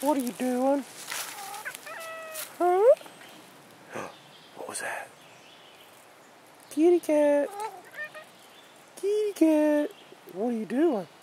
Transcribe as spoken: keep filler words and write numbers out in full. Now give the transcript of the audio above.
What are you doing? Huh? What was that? Kitty cat. Kitty cat. What are you doing?